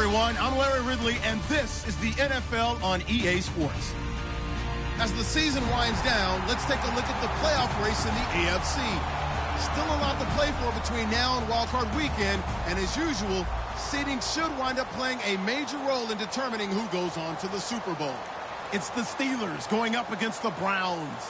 everyone. I'm Larry Ridley, and this is the NFL on EA Sports. As the season winds down, let's take a look at the playoff race in the AFC. Still a lot to play for between now and wildcard weekend, and as usual, seeding should wind up playing a major role in determining who goes on to the Super Bowl. It's the Steelers going up against the Browns.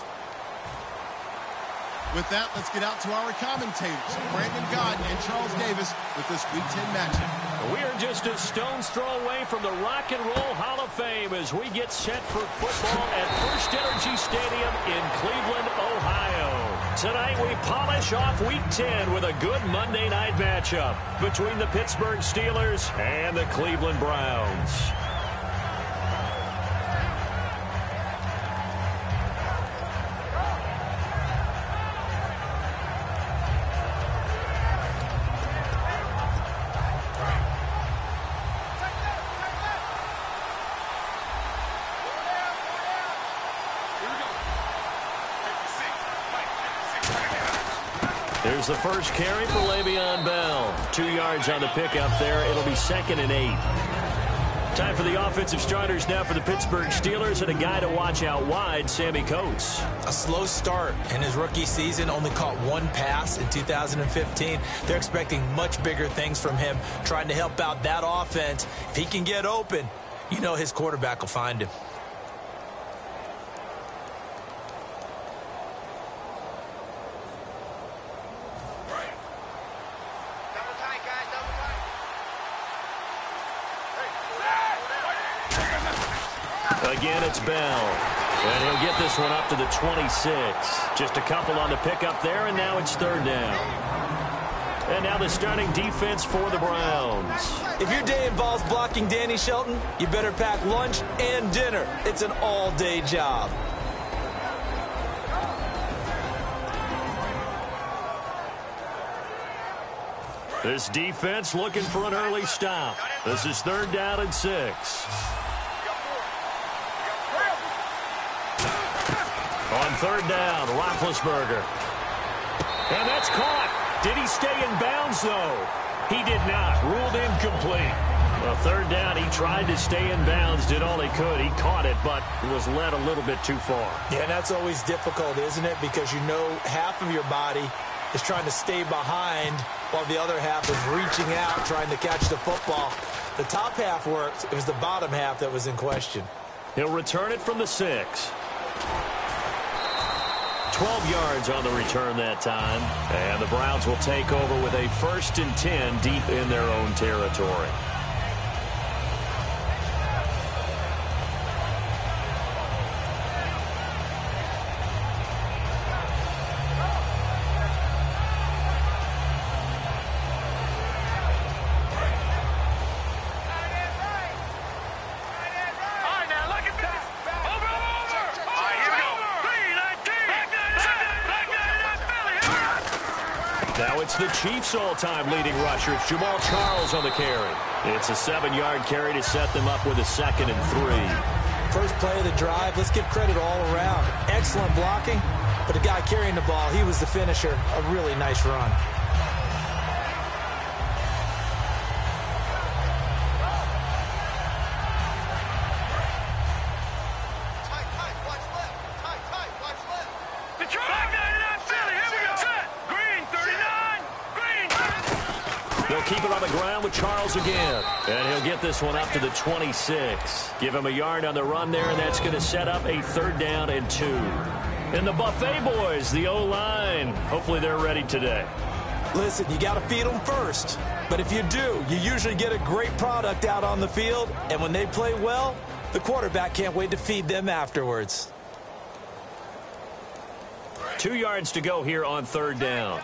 With that, let's get out to our commentators, Brandon Gaudin and Charles Davis, with this Week 10 matchup. We're just a stone's throw away from the Rock and Roll Hall of Fame as we get set for football at First Energy Stadium in Cleveland, Ohio. Tonight we polish off Week 10 with a good Monday night matchup between the Pittsburgh Steelers and the Cleveland Browns. Here's the first carry for Le'Veon Bell. 2 yards on the pickup there. It'll be 2nd and 8. Time for the offensive starters now for the Pittsburgh Steelers, and a guy to watch out wide, Sammy Coates. A slow start in his rookie season, only caught 1 pass in 2015. They're expecting much bigger things from him, trying to help out that offense. If he can get open, you know his quarterback will find him. Again, it's Bell. And he'll get this one up to the 26. Just a couple on the pickup there, and now it's 3rd down. And now the starting defense for the Browns. If your day involves blocking Danny Shelton, you better pack lunch and dinner. It's an all-day job. This defense looking for an early stop. This is 3rd down and 6. On 3rd down, Roethlisberger. And that's caught. Did he stay in bounds, though? He did not. Ruled incomplete. Well, 3rd down, he tried to stay in bounds, did all he could. He caught it, but was led a little bit too far. Yeah, and that's always difficult, isn't it? Because you know half of your body is trying to stay behind while the other half is reaching out, trying to catch the football. The top half worked. It was the bottom half that was in question. He'll return it from the 6. 12 yards on the return that time. And the Browns will take over with a 1st and 10 deep in their own territory. Now it's the Chiefs' all-time leading rusher. It's Jamal Charles on the carry. It's a 7-yard carry to set them up with a 2nd and 3. First play of the drive, let's give credit all around. Excellent blocking, but the guy carrying the ball, he was the finisher. A really nice run. They'll keep it on the ground with Charles again. And he'll get this one up to the 26. Give him a yard on the run there, and that's going to set up a 3rd down and 2. And the Buffet boys, the O-line, hopefully they're ready today. Listen, you got to feed them first. But if you do, you usually get a great product out on the field. And when they play well, the quarterback can't wait to feed them afterwards. 2 yards to go here on 3rd down.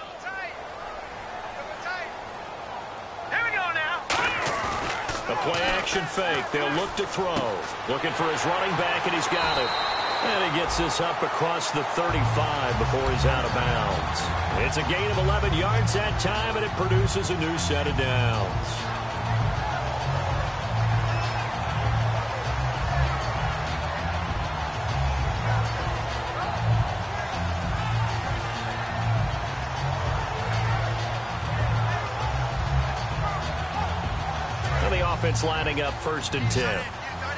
A play-action fake. They'll look to throw. Looking for his running back, and he's got it. And he gets this up across the 35 before he's out of bounds. It's a gain of 11 yards that time, and it produces a new set of downs. offense lining up 1st and 10. All right,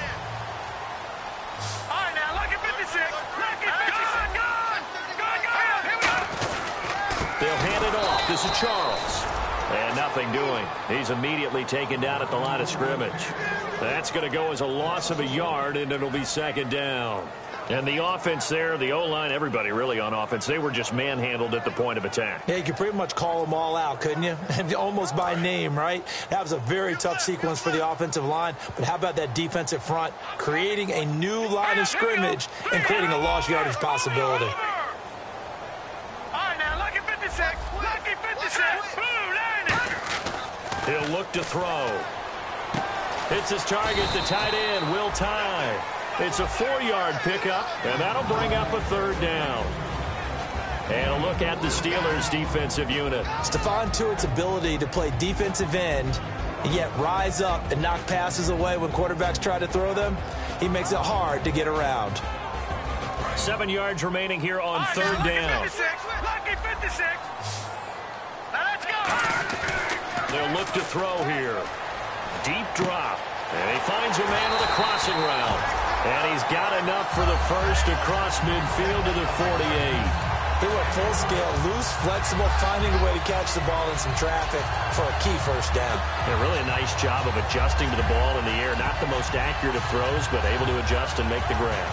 now, lucky 56. Lucky 56. Go. Here we go. They'll hand it off. This is Charles. And nothing doing. He's immediately taken down at the line of scrimmage. That's going to go as a loss of a yard, and it'll be 2nd down. And the offense there, the O-line, everybody really on offense, they were just manhandled at the point of attack. Yeah, you could pretty much call them all out, couldn't you? Almost by name, right? That was a very tough sequence for the offensive line. But how about that defensive front creating a new line of scrimmage and creating a lost yardage possibility? All right, now, lucky 56. Lucky 56. Blue line. He'll look to throw. Hits his target, the tight end, Will Tye. It's a 4-yard pickup, and that'll bring up a 3rd down. And a look at the Steelers' defensive unit. Stephon Tuitt's ability to play defensive end and yet rise up and knock passes away when quarterbacks try to throw them, he makes it hard to get around. 7 yards remaining here on 3rd down. Lucky 56. Now let's go. They'll look to throw here. Deep drop. And he finds a man with a crossing route. And he's got enough for the first across midfield to the 48. He went full scale, loose, flexible, finding a way to catch the ball in some traffic for a key 1st down. Yeah, really a nice job of adjusting to the ball in the air. Not the most accurate of throws, but able to adjust and make the grab.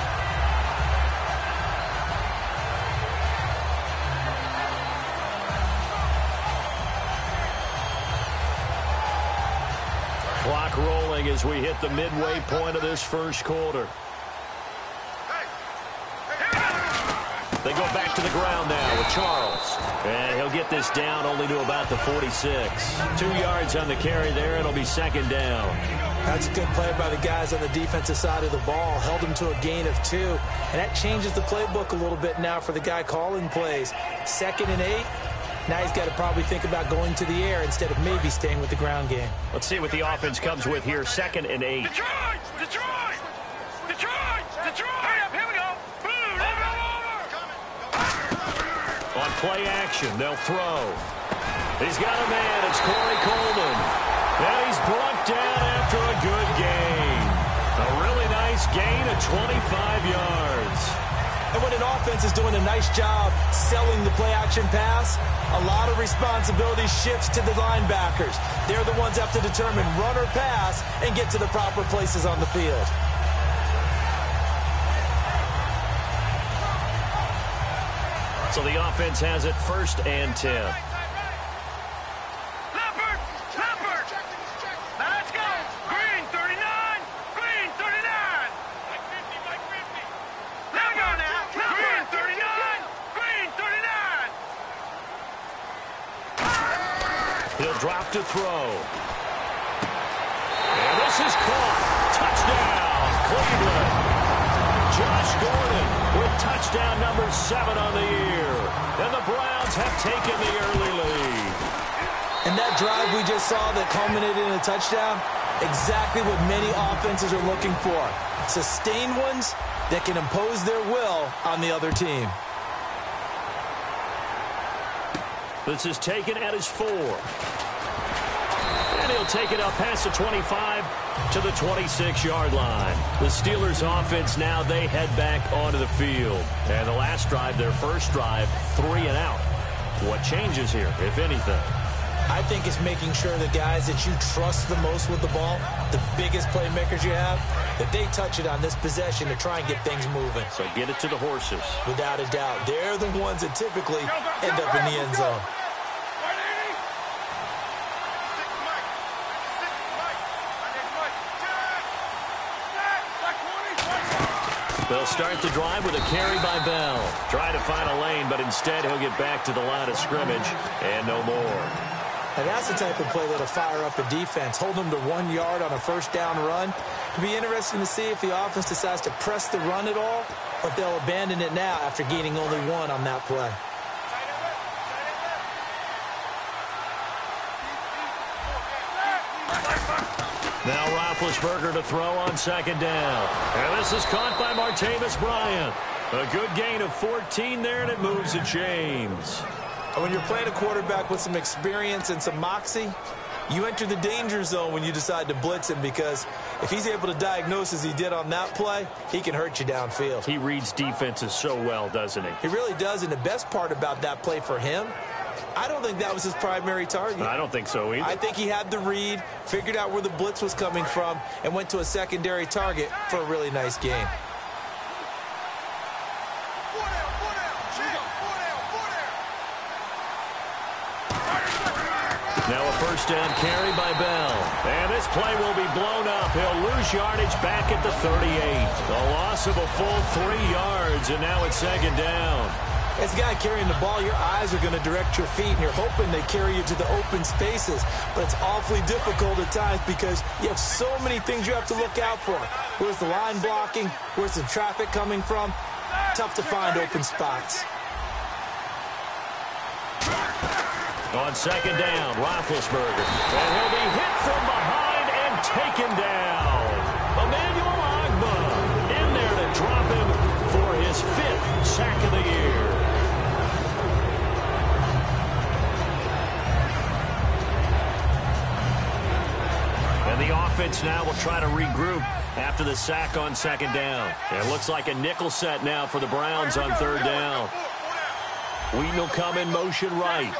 Clock rolling as we hit the midway point of this 1st quarter. They go back to the ground now with Charles. And he'll get this down only to about the 46. 2 yards on the carry there. It'll be 2nd down. That's a good play by the guys on the defensive side of the ball. Held him to a gain of 2. And that changes the playbook a little bit now for the guy calling plays. 2nd and 8. Now he's got to probably think about going to the air instead of maybe staying with the ground game. Let's see what the offense comes with here. 2nd and 8. Detroit! Hurry up, here we go. Boom, On play action, they'll throw. He's got a man. It's Corey Coleman. And he's brought down after a good gain. A really nice gain of 25 yards. And when an offense is doing a nice job selling the play-action pass, a lot of responsibility shifts to the linebackers. They're the ones that have to determine run or pass and get to the proper places on the field. So the offense has it 1st and 10. Leopard! Now let's go. Green 39. Green 39. Mike 50. There we go now. Green 39. Green 39. He'll drop to throw. And this is caught. Touchdown, Cleveland. Josh Gordon with touchdown number 7 on the year. And the Browns have taken the early lead. And that drive we just saw that culminated in a touchdown, exactly what many offenses are looking for. Sustained ones that can impose their will on the other team. This is taken at his 4. And he'll take it up past the 25 to the 26-yard line. The Steelers offense now, they head back onto the field. And the last drive, their first drive, 3 and out. What changes here, if anything? I think it's making sure the guys that you trust the most with the ball, the biggest playmakers you have, that they touch it on this possession to try and get things moving. So get it to the horses. Without a doubt. They're the ones that typically end up in the end zone. They'll start the drive with a carry by Bell. Try to find a lane, but instead he'll get back to the line of scrimmage and no more. And that's the type of play that'll fire up a defense. Hold them to 1 yard on a 1st down run. It'll be interesting to see if the offense decides to press the run at all or if they'll abandon it now after gaining only 1 on that play. Now Roethlisberger to throw on 2nd down. And this is caught by Martavis Bryant. A good gain of 14 there, and it moves to James. And when you're playing a quarterback with some experience and some moxie, you enter the danger zone when you decide to blitz him, because if he's able to diagnose as he did on that play, he can hurt you downfield. He reads defenses so well, doesn't he? He really does, and the best part about that play for him, I don't think that was his primary target. I don't think so either. I think he had the read, figured out where the blitz was coming from, and went to a secondary target for a really nice gain. Now a first down carry by Bell. And this play will be blown up. He'll lose yardage back at the 38. A loss of a full 3 yards, and now it's second down. As a guy carrying the ball, your eyes are going to direct your feet, and you're hoping they carry you to the open spaces. But it's awfully difficult at times because you have so many things you have to look out for. Where's the line blocking? Where's the traffic coming from? Tough to find open spots. On second down, Roethlisberger. And he'll be hit from behind and taken down. Emmanuel Ogbah in there to drop him for his 5th sack of the year. And the offense now will try to regroup after the sack on second down. And it looks like a nickel set now for the Browns on third down. Wheaton will come in motion right.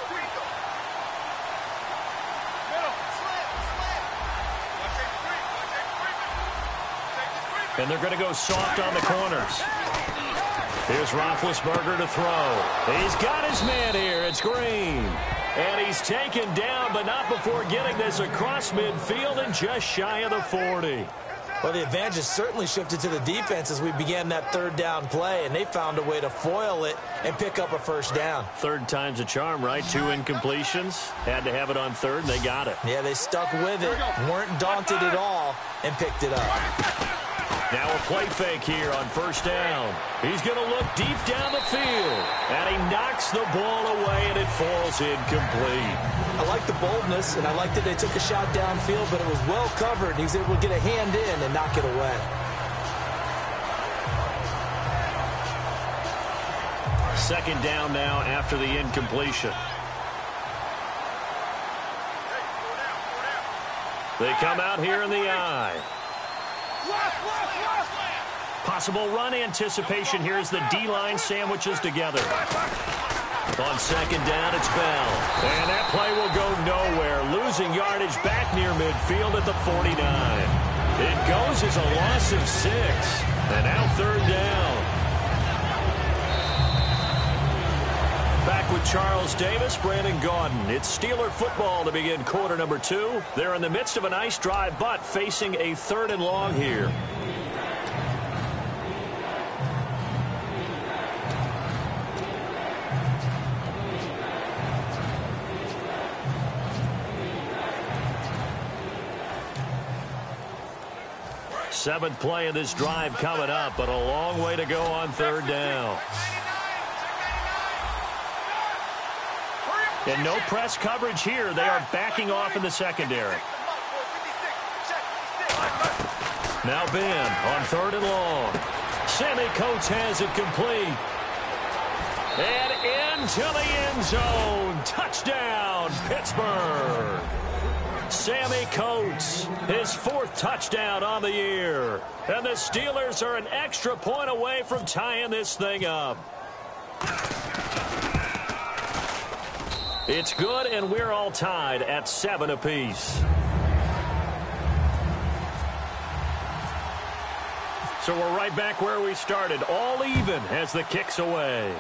And they're going to go soft on the corners. Here's Roethlisberger to throw. He's got his man here. It's Green. And he's taken down, but not before getting this across midfield and just shy of the 40. Well, the advantage has certainly shifted to the defense as we began that third down play, and they found a way to foil it and pick up a first down. Third time's a charm, right? 2 incompletions. Had to have it on third, and they got it. Yeah, they stuck with it, weren't daunted at all, and picked it up. Now a play fake here on first down. He's going to look deep down the field. And he knocks the ball away, and it falls incomplete. I like the boldness, and I like that they took a shot downfield, but it was well covered. He was able to get a hand in and knock it away. Second down now after the incompletion. They come out here in the eye. Possible run anticipation here as the D-line sandwiches together. On second down, it's Bell. And that play will go nowhere. Losing yardage back near midfield at the 49. It goes as a loss of 6. And now third down. Back with Charles Davis, Brandon Gaudin. It's Steeler football to begin quarter number 2. They're in the midst of a nice drive, but facing a 3rd and long here. Seventh play of this drive coming up, but a long way to go on third down. And no press coverage here. They are backing off in the secondary. Now Ben on 3rd and long. Sammy Coates has it complete. And into the end zone. Touchdown, Pittsburgh. Sammy Coates, his 4th touchdown on the year. And the Steelers are an extra point away from tying this thing up. It's good, and we're all tied at 7 apiece. So we're right back where we started, all even as the kick's away.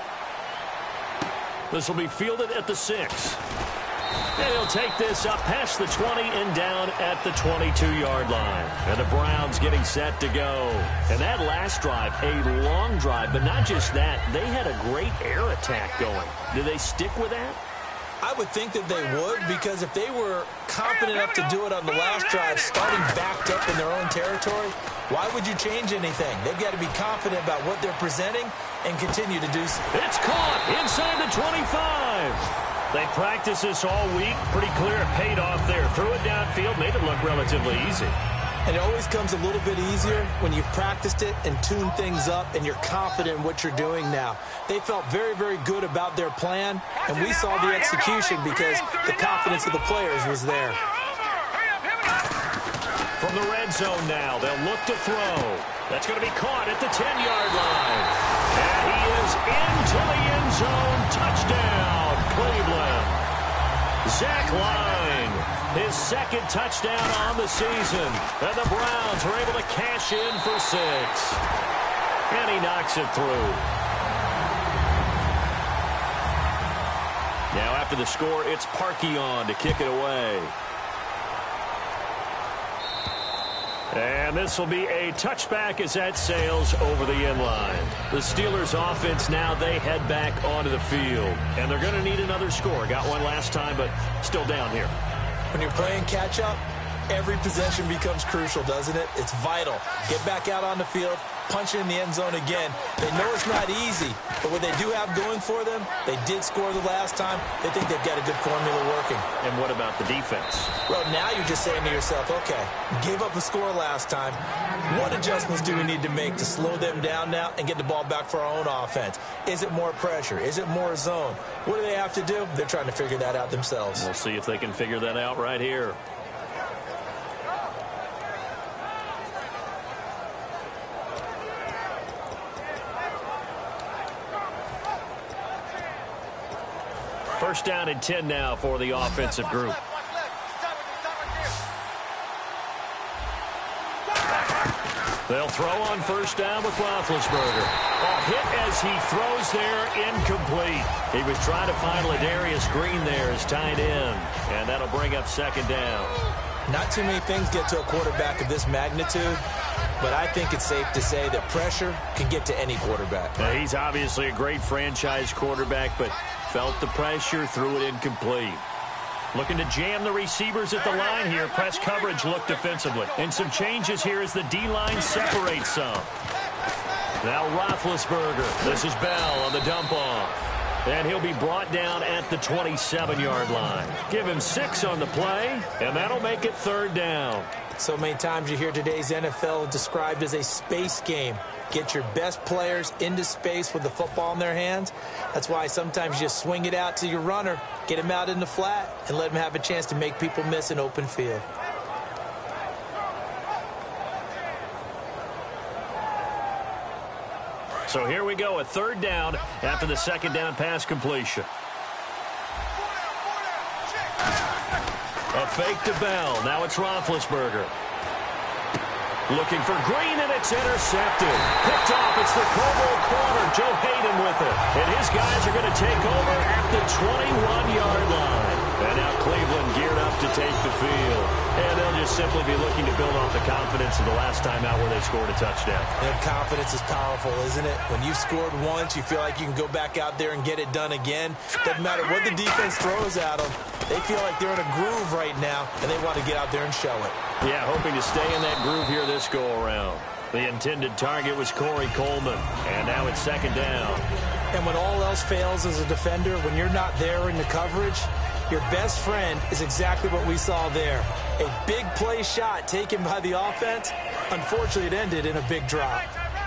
This will be fielded at the 6. And he'll take this up past the 20 and down at the 22-yard line. And the Browns getting set to go. And that last drive, a long drive, but not just that. They had a great air attack going. Do they stick with that? I would think that they would, because if they were confident enough to do it on the last drive, starting backed up in their own territory, why would you change anything? They've got to be confident about what they're presenting and continue to do so. It's caught inside the 25. They practiced this all week. Pretty clear it paid off there. Threw it downfield, made it look relatively easy. And it always comes a little bit easier when you've practiced it and tuned things up and you're confident in what you're doing now. They felt very, very good about their plan, and we saw the execution because the confidence of the players was there. From the red zone now, they'll look to throw. That's going to be caught at the 10-yard line. And he is into the end zone. Touchdown, Cleveland. Zach Line, his second touchdown on the season. And the Browns are able to cash in for 6. And he knocks it through. Now after the score, it's Parkey on to kick it away. And this will be a touchback as that sails over the end line. The Steelers offense now, they head back onto the field. And they're going to need another score. Got one last time, but still down here. When you're playing catch-up, every possession becomes crucial, doesn't it? It's vital. Get back out on the field, punch it in the end zone again. They know it's not easy, but what they do have going for them, they did score the last time. They think they've got a good formula working. And what about the defense? Well, now you're just saying to yourself, okay, gave up a score last time. What adjustments do we need to make to slow them down now and get the ball back for our own offense? Is it more pressure? Is it more zone? What do they have to do? They're trying to figure that out themselves. We'll see if they can figure that out right here. First down and 10 now for the offensive group. They'll throw on first down with Roethlisberger. A hit as he throws there, incomplete. He was trying to find Ladarius Green there as tight end, and that'll bring up second down. Not too many things get to a quarterback of this magnitude, but I think it's safe to say that pressure can get to any quarterback. Now, he's obviously a great franchise quarterback, but felt the pressure, threw it incomplete. Looking to jam the receivers at the line here. Press coverage look defensively. And some changes here as the D-line separates some. Now Roethlisberger. This is Bell on the dump off. And he'll be brought down at the 27-yard line. Give him 6 on the play, and that'll make it third down. So many times you hear today's NFL described as a space game. Get your best players into space with the football in their hands. That's why sometimes you just swing it out to your runner, get him out in the flat, and let him have a chance to make people miss an open field. So here we go, a third down after the second down pass completion. A fake to Bell. Now it's Roethlisberger. Looking for Green, and it's intercepted. Picked off. It's the Pro Bowl corner, Joe Hayden with it. And his guys are going to take over at the 21-yard line. And now Cleveland geared up to take the field. And they'll just simply be looking to build off the confidence of the last time out where they scored a touchdown. And confidence is powerful, isn't it? When you've scored once, you feel like you can go back out there and get it done again. Doesn't matter what the defense throws at them. They feel like they're in a groove right now, and they want to get out there and show it. Yeah, hoping to stay in that groove here this go-around. The intended target was Corey Coleman, and now it's second down. And when all else fails as a defender, when you're not there in the coverage, your best friend is exactly what we saw there. A big play shot taken by the offense. Unfortunately, it ended in a big drop.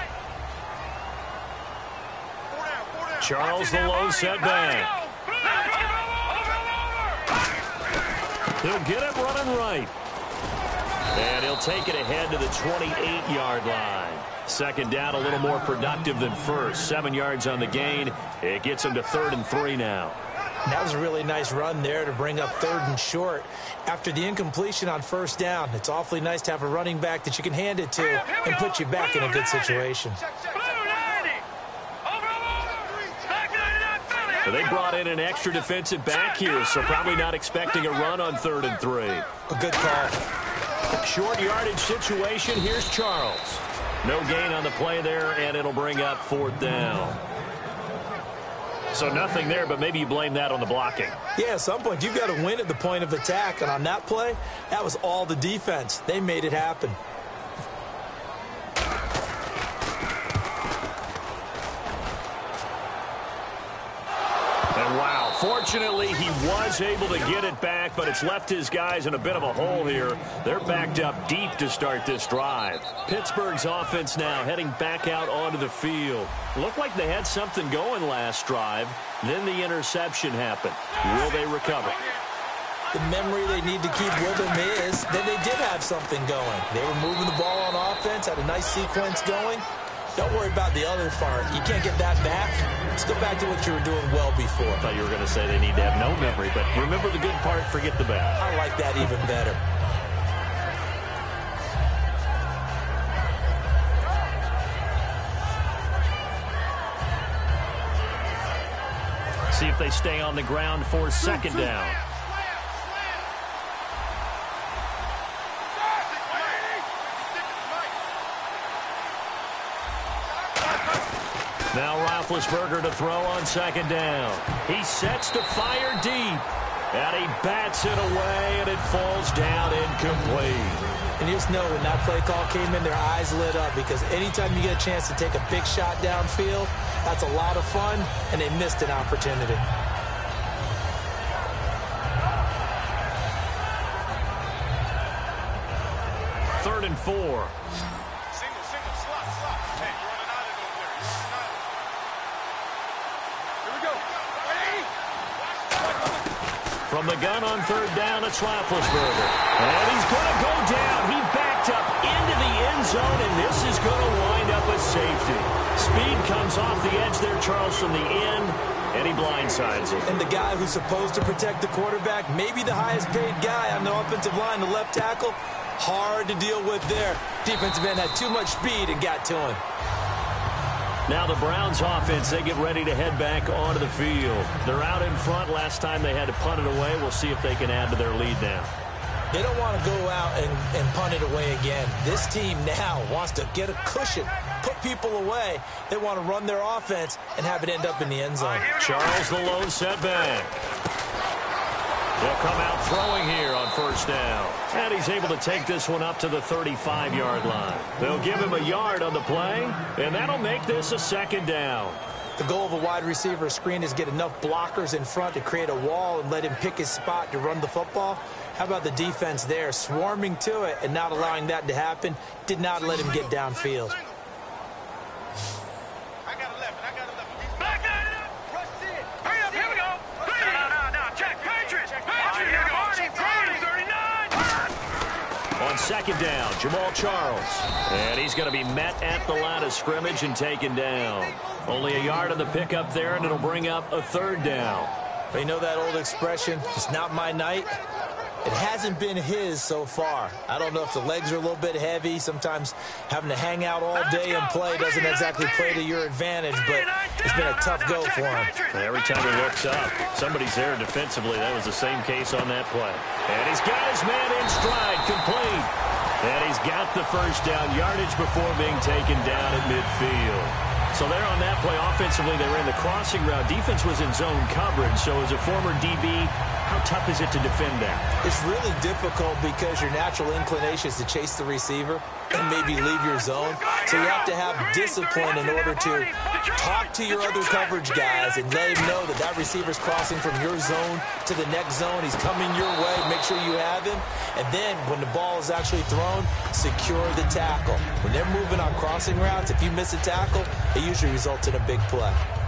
Charles the low setback. He'll get it running right. And he'll take it ahead to the 28-yard line. Second down, a little more productive than first. 7 yards on the gain. It gets him to 3rd and 3 now. And that was a really nice run there to bring up 3rd and short. After the incompletion on first down, it's awfully nice to have a running back that you can hand it to and put you back in a good situation. They brought in an extra defensive back here, so probably not expecting a run on 3rd and 3. A good call. Short yardage situation. Here's Charles. No gain on the play there, and it'll bring up 4th down. So nothing there, but maybe you blame that on the blocking. Yeah, at some point, you've got to win at the point of attack. And on that play, that was all the defense. They made it happen. And wow, Fortunately, he was able to get it back, but it's left his guys in a bit of a hole here. They're backed up deep to start this drive. Pittsburgh's offense now heading back out onto the field. Looked like they had something going last drive. Then the interception happened. Will they recover? The memory they need to keep with them is that they did have something going. They were moving the ball on offense, had a nice sequence going. Don't worry about the other part. You can't get that back. Let's go back to what you were doing well before. I thought you were going to say they need to have no memory, but remember the good part, forget the bad. I like that even better. See if they stay on the ground for second down. Now Roethlisberger to throw on second down. He sets to fire deep. And he bats it away, and it falls down incomplete. And you just know when that play call came in, their eyes lit up, because anytime you get a chance to take a big shot downfield, that's a lot of fun, and they missed an opportunity. Third and 4. From the gun on third down, it's Roethlisberger. And he's going to go down. He backed up into the end zone, and this is going to wind up a safety. Speed comes off the edge there, Charles, from the end, and he blindsides it. And the guy who's supposed to protect the quarterback, maybe the highest paid guy on the offensive line, the left tackle, hard to deal with there. Defensive end had too much speed and got to him. Now the Browns offense, they get ready to head back onto the field. They're out in front. Last time they had to punt it away. We'll see if they can add to their lead now. They don't want to go out and punt it away again. This team now wants to get a cushion, put people away. They want to run their offense and have it end up in the end zone. Charles the lone setback. He'll come out throwing here on first down. And he's able to take this one up to the 35-yard line. They'll give him a yard on the play, and that'll make this a second down. The goal of a wide receiver screen is get enough blockers in front to create a wall and let him pick his spot to run the football. How about the defense there, swarming to it and not allowing that to happen? Did not let him get downfield. On second down, Jamal Charles. And he's going to be met at the line of scrimmage and taken down. Only a yard on the pickup there, and it'll bring up a third down. But you know that old expression, it's not my night? It hasn't been his so far. I don't know if the legs are a little bit heavy. Sometimes having to hang out all day and play doesn't exactly play to your advantage, but it's been a tough go for him. Every time he looks up, somebody's there defensively. That was the same case on that play. And he's got his man in stride, complete. And he's got the first down yardage before being taken down at midfield. So there on that play, offensively, they ran the crossing route. Defense was in zone coverage. So as a former DB, how tough is it to defend that? It's really difficult because your natural inclination is to chase the receiver and maybe leave your zone. So you have to have discipline in order to talk to your other coverage guys and let him know that that receiver's crossing from your zone to the next zone. He's coming your way. Make sure you have him. And then when the ball is actually thrown, secure the tackle. When they're moving on crossing routes, if you miss a tackle, it usually results in a big play.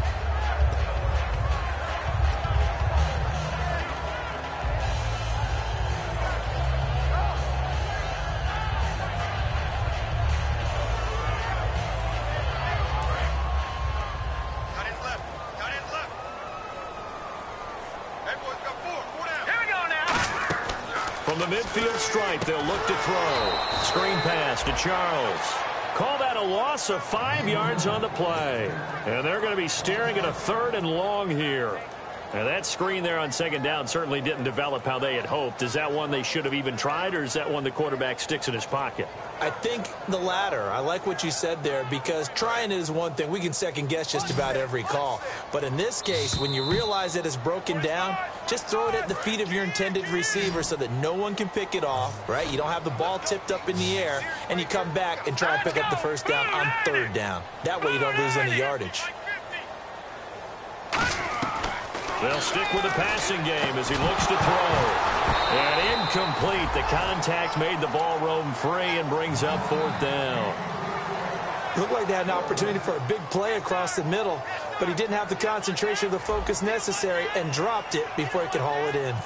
From the midfield stripe, they'll look to throw. Screen pass to Charles. Call that a loss of 5 yards on the play. And they're going to be staring at a third and long here. And that screen there on second down certainly didn't develop how they had hoped. Is that one they should have even tried, or is that one the quarterback sticks in his pocket? I think the latter. I like what you said there, because trying is one thing. We can second guess just about every call. But in this case, when you realize that it's broken down, just throw it at the feet of your intended receiver so that no one can pick it off, right? You don't have the ball tipped up in the air, and you come back and try and pick up the first down on third down. That way you don't lose any yardage. They'll stick with the passing game as he looks to throw. And incomplete. The contact made the ball roam free and brings up 4th down. Looked like they had an opportunity for a big play across the middle, but he didn't have the concentration or the focus necessary and dropped it before he could haul it in.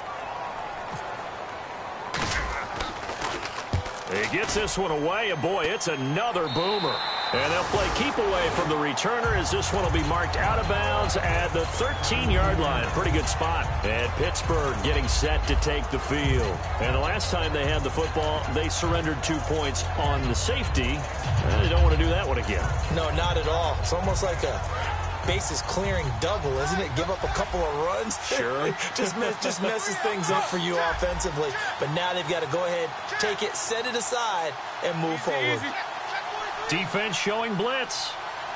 He gets this one away, and boy, it's another boomer. And they'll play keep away from the returner as this one will be marked out of bounds at the 13-yard line. Pretty good spot. And Pittsburgh getting set to take the field. And the last time they had the football, they surrendered 2 points on the safety. They don't want to do that one again. No, not at all. It's almost like a bases clearing double, isn't it? Give up a couple of runs. Sure. just messes things up for you offensively. But now they've got to go ahead, take it, set it aside, and move forward. Defense showing blitz.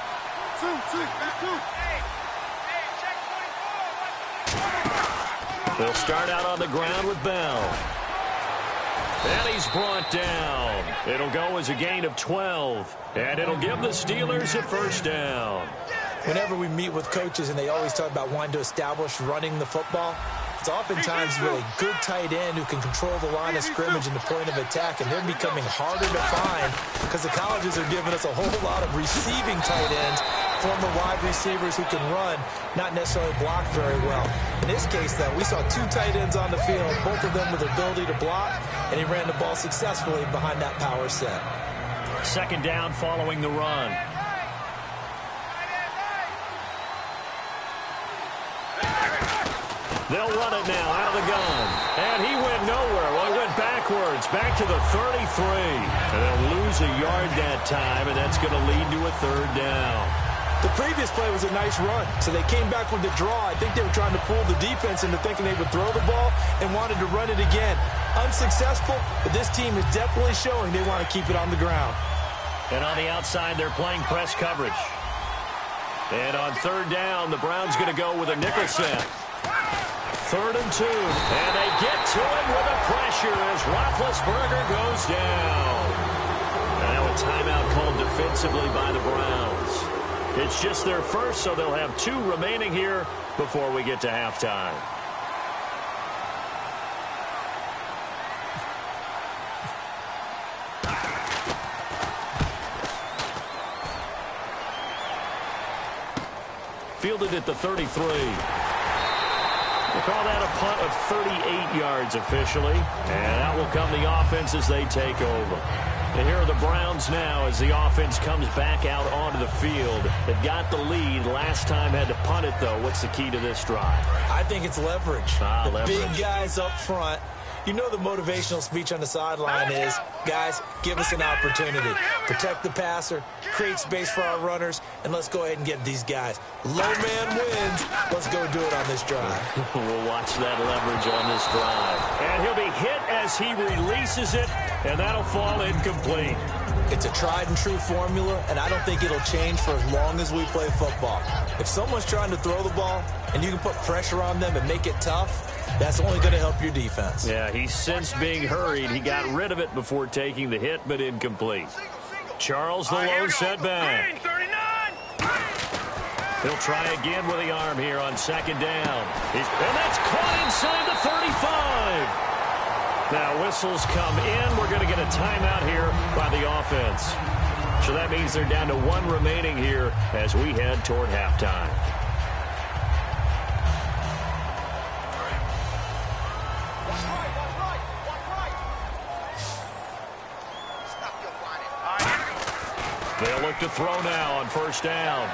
They'll start out on the ground with Bell. And he's brought down. It'll go as a gain of 12. And it'll give the Steelers a 1st down. Whenever we meet with coaches and they always talk about wanting to establish running the football, it's oftentimes with a good tight end who can control the line of scrimmage and the point of attack, and they're becoming harder to find because the colleges are giving us a whole lot of receiving tight ends, former wide receivers who can run, not necessarily block very well. In this case, though, we saw 2 tight ends on the field, both of them with the ability to block, and he ran the ball successfully behind that power set. 2nd down following the run. They'll run it now out of the gun. And he went nowhere. Well, he went backwards, back to the 33. And they'll lose a yard that time, and that's going to lead to a 3rd down. The previous play was a nice run, so they came back with the draw. I think they were trying to fool the defense into thinking they would throw the ball and wanted to run it again. Unsuccessful, but this team is definitely showing they want to keep it on the ground. And on the outside, they're playing press coverage. And on 3rd down, the Browns going to go with a nickel set. 3rd and 2, and they get to it with a pressure as Roethlisberger goes down. And now a timeout called defensively by the Browns. It's just their first, so they'll have 2 remaining here before we get to halftime. Fielded at the 33. We'll call that a punt of 38 yards officially. And out will come the offense as they take over. And here are the Browns now as the offense comes back out onto the field. They've got the lead. Last time had to punt it, though. What's the key to this drive? I think it's leverage. Leverage. Big guys up front. You know the motivational speech on the sideline is, guys, give us an opportunity. Protect the passer, create space for our runners, and let's go ahead and get these guys. Low man wins. Let's go do it on this drive. We'll watch that leverage on this drive. And he'll be hit as he releases it, and that'll fall incomplete. It's a tried and true formula, and I don't think it'll change for as long as we play football. If someone's trying to throw the ball and you can put pressure on them and make it tough, that's only going to help your defense. Yeah, he's since being hurried. He got rid of it before taking the hit, but incomplete. Charles, the low setback. He'll try again with the arm here on 2nd down. And that's caught inside the 35. Now, whistles come in. We're going to get a timeout here by the offense. So that means they're down to 1 remaining here as we head toward halftime. They'll look to throw now on 1st down.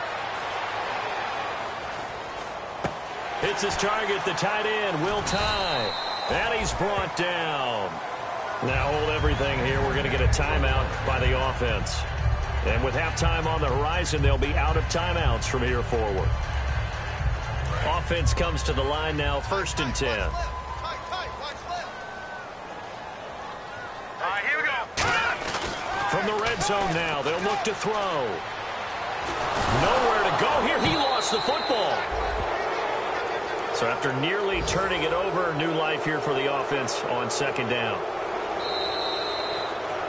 Hits his target, the tight end, Will Tye. And he's brought down. Now hold everything here. We're going to get a timeout by the offense. And with halftime on the horizon, they'll be out of timeouts from here forward. Offense comes to the line now, 1st and 10. All right, here we go. From the red zone now, they'll look to throw. Nowhere to go here. He lost the football. So after nearly turning it over, new life here for the offense on 2nd down.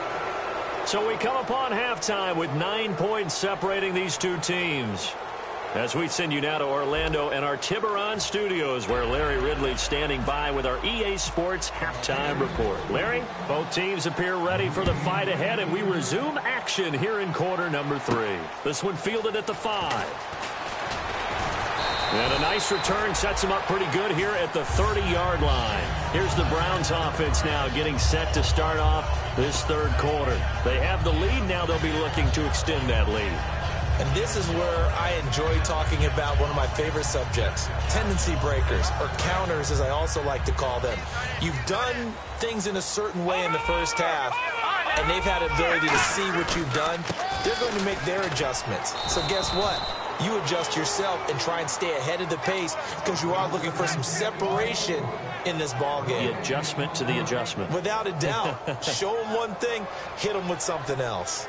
So we come upon halftime with 9 points separating these two teams. As we send you now to Orlando and our Tiburon studios, where Larry Ridley's standing by with our EA Sports halftime report. Larry, both teams appear ready for the fight ahead, and we resume action here in quarter number 3. This one fielded at the 5. And a nice return sets him up pretty good here at the 30-yard line. Here's the Browns offense now getting set to start off this third quarter. They have the lead. Now they'll be looking to extend that lead. And this is where I enjoy talking about one of my favorite subjects, tendency breakers, or counters as I also like to call them. You've done things in a certain way in the first half, and they've had ability to see what you've done. They're going to make their adjustments. So guess what? You adjust yourself and try and stay ahead of the pace because you are looking for some separation in this ball game. The adjustment to the adjustment. Without a doubt. Show them one thing, hit them with something else.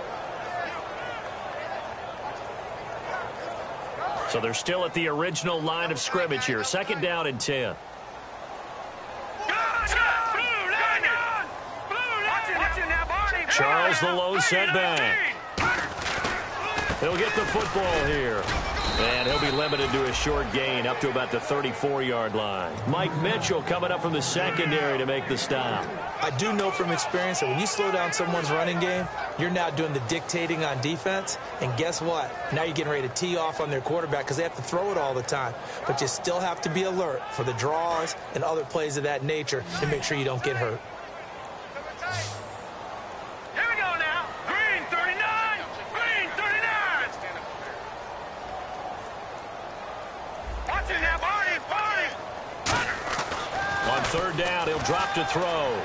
So they're still at the original line of scrimmage here. Second down and 10. Charles the low setback. He'll get the football here. And he'll be limited to a short gain up to about the 34-yard line. Mike Mitchell coming up from the secondary to make the stop. I do know from experience that when you slow down someone's running game, you're now doing the dictating on defense. And guess what? Now you're getting ready to tee off on their quarterback because they have to throw it all the time. But you still have to be alert for the draws and other plays of that nature to make sure you don't get hurt. Here we go now. Green 39. Green 39. Watching now, Barney. On third down, he'll drop to throw.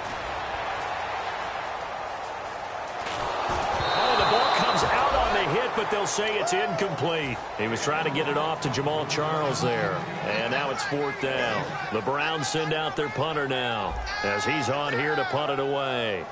Out on the hit, but they'll say it's incomplete. He was trying to get it off to Jamal Charles there. And now it's fourth down. The Browns send out their punter now as he's on here to punt it away.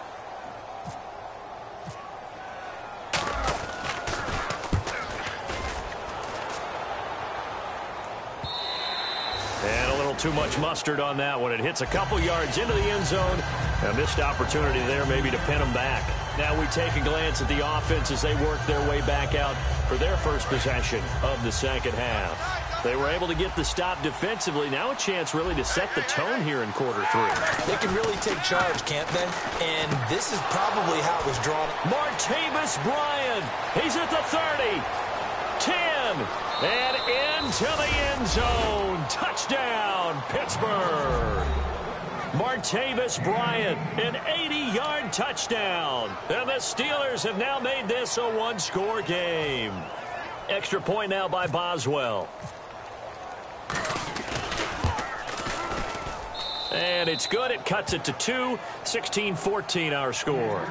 And a little too much mustard on that one. It hits a couple yards into the end zone. A missed opportunity there maybe to pin them back. Now we take a glance at the offense as they work their way back out for their first possession of the second half. They were able to get the stop defensively. Now a chance really to set the tone here in quarter 3. They can really take charge, can't they? And this is probably how it was drawn. Martavis Bryant. He's at the 30. 10. And into the end zone. Touchdown, Pittsburgh. Martavis Bryant, an 80-yard touchdown. And the Steelers have now made this a one-score game. Extra point now by Boswell. And it's good. It cuts it to 2. 16-14 our score.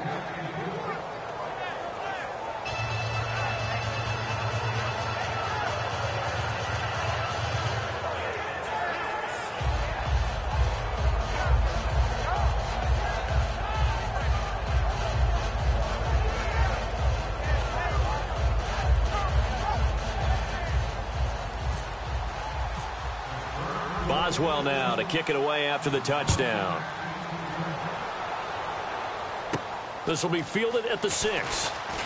Boswell now to kick it away after the touchdown. This will be fielded at the 6.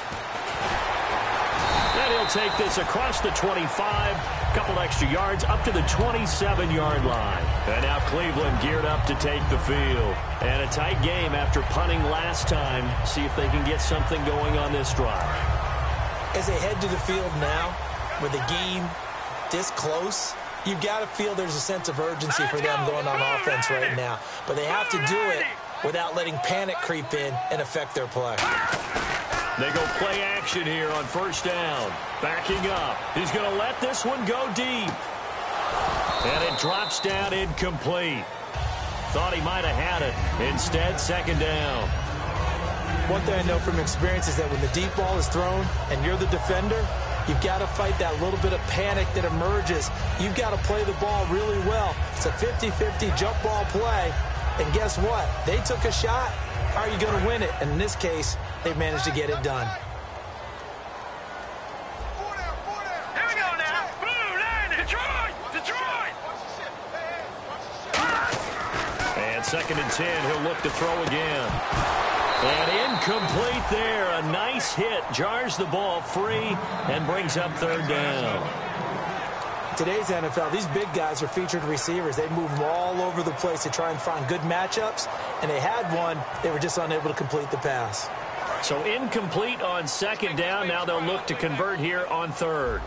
And he'll take this across the 25. Couple extra yards up to the 27-yard line. And now Cleveland geared up to take the field. And a tight game after punting last time. See if they can get something going on this drive. As they head to the field now, with the game this close, you've got to feel there's a sense of urgency for them going on offense right now. But they have to do it without letting panic creep in and affect their play. They go play action here on first down. Backing up. He's going to let this one go deep. And it drops down incomplete. Thought he might have had it. Instead, second down. One thing I know from experience is that when the deep ball is thrown and you're the defender, you've got to fight that little bit of panic that emerges. You've got to play the ball really well. It's a 50-50 jump ball play. And guess what? They took a shot. How are you going to win it? And in this case, they managed to get it done. Here we go now. Blue line, Detroit. And second and 10, he'll look to throw again. And incomplete there. A nice hit. Jars the ball free and brings up third down. Today's NFL, these big guys are featured receivers. They move them all over the place to try and find good matchups. And they had one. They were just unable to complete the pass. So incomplete on second down. Now they'll look to convert here on third.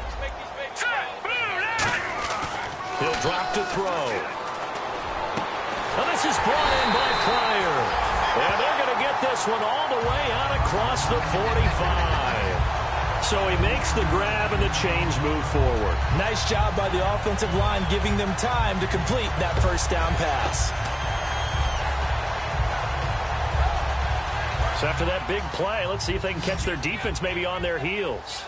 He'll drop to throw. Now this is brought in by Pryor. And they're going to get this one all the way out across the 45. So he makes the grab and the chains move forward. Nice job by the offensive line giving them time to complete that first down pass. So after that big play, let's see if they can catch their defense maybe on their heels.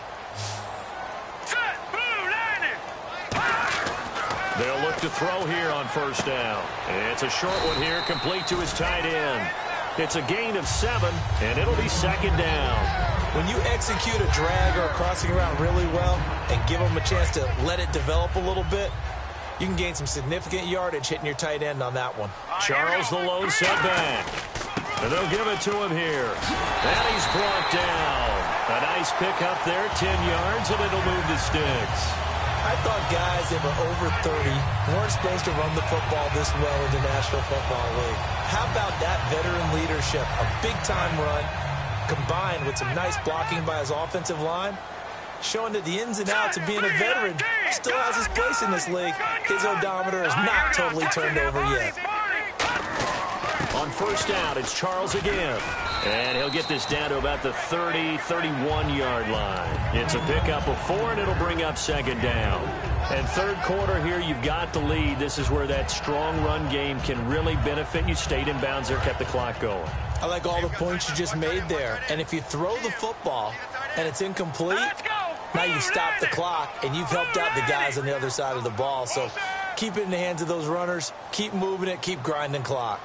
They'll look to throw here on first down. It's a short one here, complete to his tight end. It's a gain of 7, and it'll be second down. When you execute a drag or a crossing route really well and give them a chance to let it develop a little bit, you can gain some significant yardage hitting your tight end on that one. Charles the lone setback. And they'll give it to him here. And he's brought down. A nice pick up there, 10 yards, and it'll move the sticks. I thought guys that were over 30 weren't supposed to run the football this well in the National Football League. How about that veteran leadership? A big-time run combined with some nice blocking by his offensive line, showing that the ins and outs of being a veteran still has his place in this league. His odometer is not totally turned over yet. On first down, it's Charles again. And he'll get this down to about the 30, 31-yard line. It's a pickup of 4, and it'll bring up second down. And third quarter here, you've got the lead. This is where that strong run game can really benefit you. Stayed in bounds there, kept the clock going. I like all the points you just made there. And if you throw the football and it's incomplete, now you've stopped the clock, and you've helped out the guys on the other side of the ball. So keep it in the hands of those runners. Keep moving it. Keep grinding clock.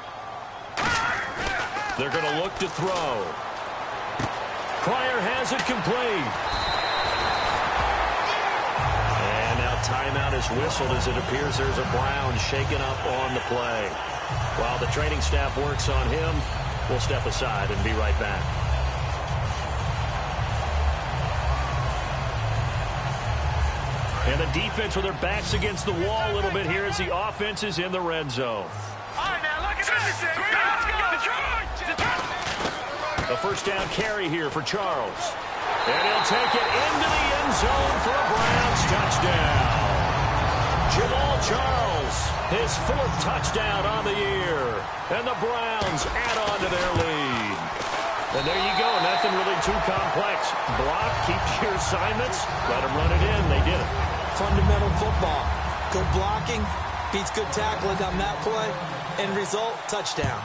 They're going to look to throw. Pryor has it complete. And now timeout is whistled as it appears there's a Brown shaken up on the play. While the training staff works on him, we'll step aside and be right back. And the defense with their backs against the wall a little bit here as the offense is in the red zone. All right, now look at this. Let's go. A first down carry here for Charles. And he'll take it into the end zone for a Browns touchdown. Jamal Charles, his 4th touchdown on the year. And the Browns add on to their lead. And there you go. Nothing really too complex. Block, keep your assignments, let them run it in. They did it. Fundamental football. Good blocking beats good tackling on that play. End result, touchdown.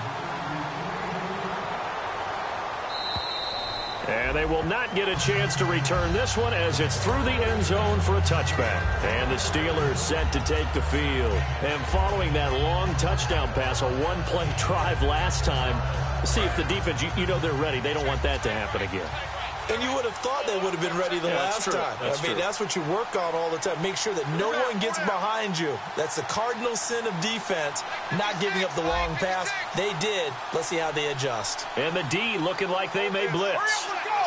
And they will not get a chance to return this one as it's through the end zone for a touchback. And the Steelers set to take the field. And following that long touchdown pass, a one-play drive last time, see if the defense, you know they're ready. They don't want that to happen again. And you would have thought they would have been ready the last time. That's what you work on all the time. Make sure that no one gets behind you. That's the cardinal sin of defense, not giving up the long pass. They did. Let's see how they adjust. And the D looking like they may blitz.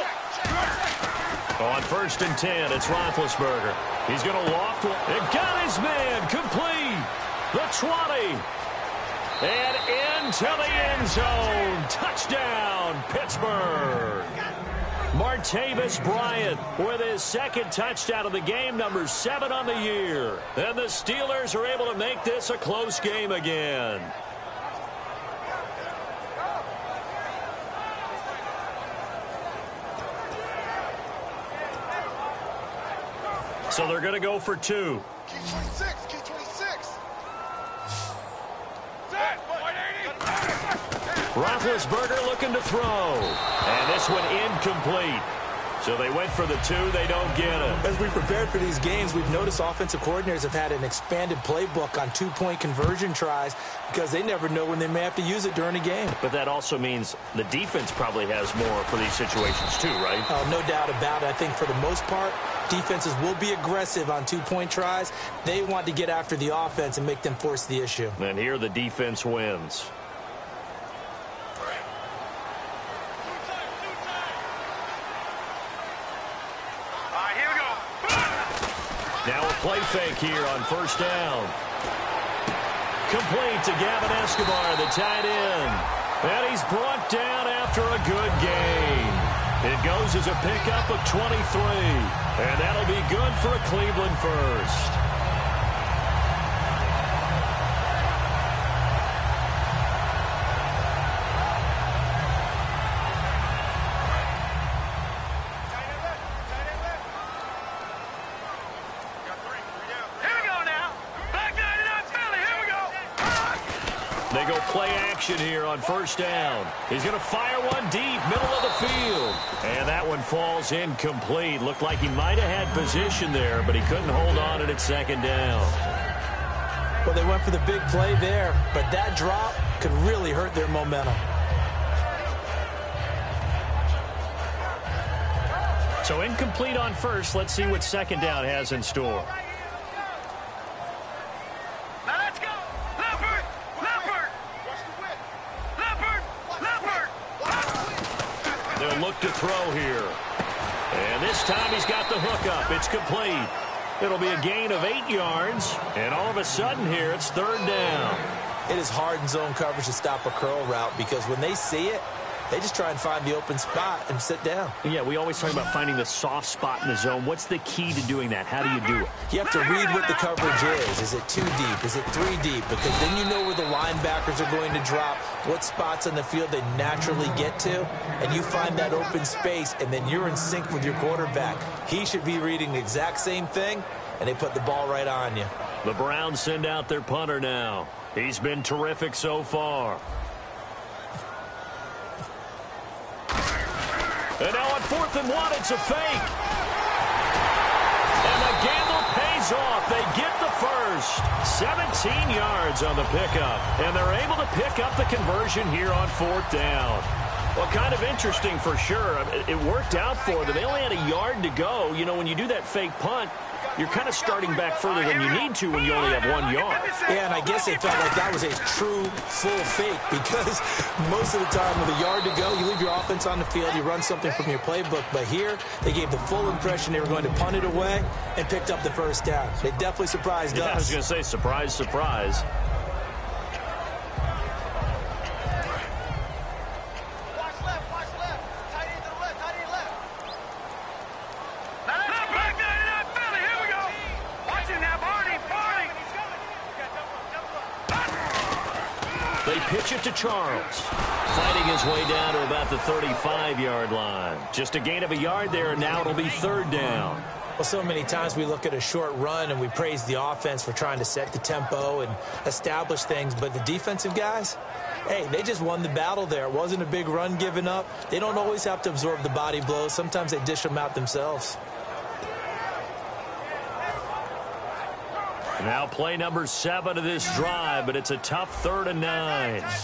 On first and 10, it's Roethlisberger. He's going to loft one. And got his man complete. The 20. And into the end zone. Touchdown, Pittsburgh. Martavis Bryant with his 2nd touchdown of the game, number 7 on the year. And the Steelers are able to make this a close game again. So they're going to go for 2. Key 26, key 26. Roethlisberger looking to throw. And this one incomplete. So they went for the 2. They don't get it. As we prepared for these games, we've noticed offensive coordinators have had an expanded playbook on 2-point conversion tries because they never know when they may have to use it during a game. But that also means the defense probably has more for these situations too, right? No doubt about it. I think for the most part, defenses will be aggressive on 2-point tries. They want to get after the offense and make them force the issue. And here the defense wins. play fake here on first down. Complete to Gavin Escobar, the tight end. And he's brought down after a good gain. It goes as a pickup of 23. And that'll be good for a Cleveland first. They go play action here on first down. He's going to fire one deep, middle of the field. And that one falls incomplete. Looked like he might have had position there, but he couldn't hold on at second down. Well, they went for the big play there, but that drop could really hurt their momentum. So incomplete on first. Let's see what second down has in store. They'll look to throw here. And this time he's got the hook up. It's complete. It'll be a gain of 8 yards. And all of a sudden here, it's third down. It is hard in zone coverage to stop a curl route because when they see it, they just try and find the open spot and sit down. Yeah, we always talk about finding the soft spot in the zone. What's the key to doing that? How do you do it? You have to read what the coverage is. Is it 2 deep? Is it 3 deep? Because then you know where the linebackers are going to drop, what spots on the field they naturally get to, and you find that open space, and then you're in sync with your quarterback. He should be reading the exact same thing, and they put the ball right on you. The Browns send out their punter now. He's been terrific so far. And now on 4th and 1, it's a fake. And the gamble pays off. They get the first. 17 yards on the pickup. And they're able to pick up the conversion here on 4th down. Well, kind of interesting for sure. It worked out for them. They only had a yard to go. You know, when you do that fake punt, you're kind of starting back further than you need to when you only have 1 yard. Yeah, and I guess they felt like that was a true full fake because most of the time with a yard to go, you leave your offense on the field, you run something from your playbook. But here, they gave the full impression they were going to punt it away and picked up the first down. They definitely surprised us. I was going to say, surprise, surprise. They pitch it to Charles. Fighting his way down to about the 35-yard line. Just a gain of a yard there, and now it'll be third down. Well, so many times we look at a short run and we praise the offense for trying to set the tempo and establish things. But the defensive guys, hey, they just won the battle there. It wasn't a big run given up. They don't always have to absorb the body blows. Sometimes they dish them out themselves. Now play number 7 of this drive, but it's a tough 3rd and 9. Now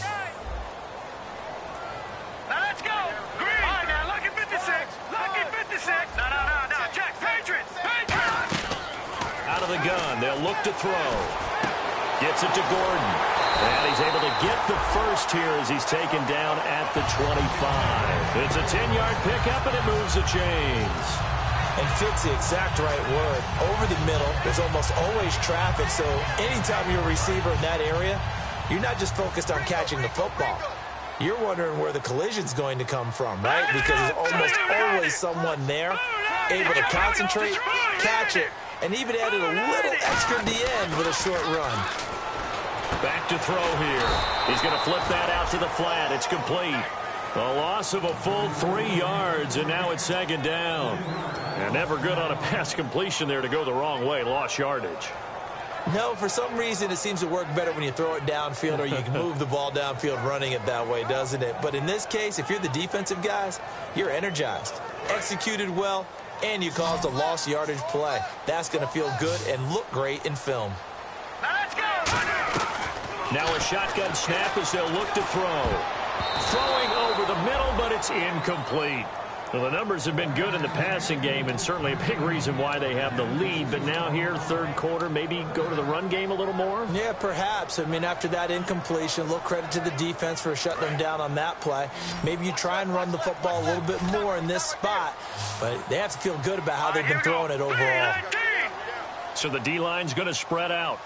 let's go. Green. All right, now look at 56. Look at 56. No. Check. Patriots. Out of the gun. They'll look to throw. Gets it to Gordon. And he's able to get the first here as he's taken down at the 25. It's a 10-yard pickup, and it moves the chains. And fits the exact right word. Over the middle, there's almost always traffic, so anytime you're a receiver in that area, you're not just focused on catching the football. You're wondering where the collision's going to come from, right? Because there's almost always someone there able to concentrate, catch it, and even added a little extra at the end with a short run. Back to throw here. He's going to flip that out to the flat. It's complete. A loss of a full 3 yards, and now it's second down. And never good on a pass completion there to go the wrong way. Lost yardage. No, for some reason, it seems to work better when you throw it downfield or you can move the ball downfield running it that way, doesn't it? But in this case, if you're the defensive guys, you're energized, executed well, and you caused a lost yardage play. That's going to feel good and look great in film. Let's go. Now a shotgun snap as they'll look to throw. Throwing over the middle, but it's incomplete. Well, the numbers have been good in the passing game, and certainly a big reason why they have the lead. But now here, third quarter, maybe go to the run game a little more? Yeah, perhaps. I mean, after that incompletion, a little credit to the defense for shutting them down on that play. Maybe you try and run the football a little bit more in this spot, but they have to feel good about how they've been throwing it overall. So the D-line's going to spread out.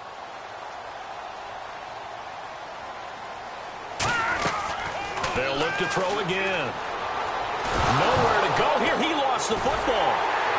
They'll look to throw again. Nowhere to go here. He lost the football.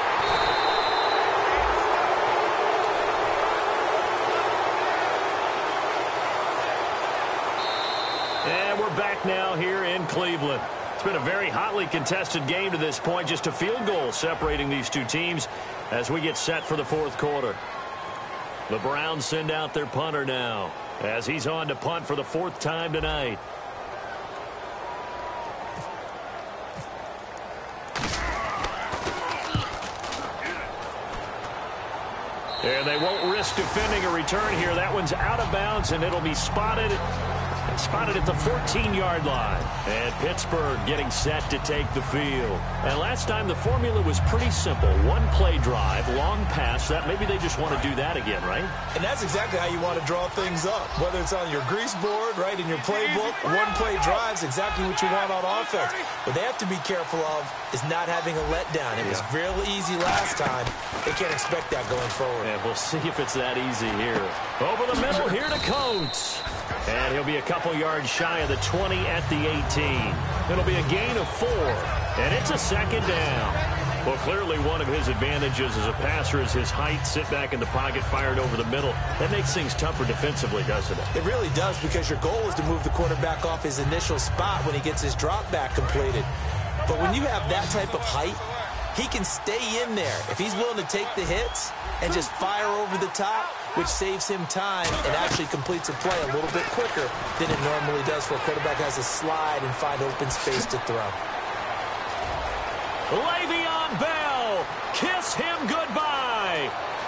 And we're back now here in Cleveland. It's been a very hotly contested game to this point. Just a field goal separating these two teams as we get set for the fourth quarter. The Browns send out their punter now as he's on to punt for the fourth time tonight. And they won't risk defending a return here. That one's out of bounds, and it'll be spotted at the 14-yard line. And Pittsburgh getting set to take the field. And last time the formula was pretty simple. One play drive, long pass. That maybe they just want to do that again, right? And that's exactly how you want to draw things up. Whether it's on your grease board, right, in your playbook, one play drive's exactly what you want on offense. What they have to be careful of is not having a letdown. It was real easy last time. They can't expect that going forward. And we'll see if it's that easy here. Over the middle here to Coates. And he'll be a couple yards shy of the 20 at the 18. It'll be a gain of 4. And it's a second down. Well, clearly one of his advantages as a passer is his height. Sit back in the pocket, fired over the middle. That makes things tougher defensively, doesn't it? It really does, because your goal is to move the quarterback off his initial spot when he gets his drop back completed. But when you have that type of height, he can stay in there if he's willing to take the hits and just fire over the top, which saves him time and actually completes a play a little bit quicker than it normally does for a quarterback who has to slide and find open space to throw. Le'Veon Bell, kiss him goodbye.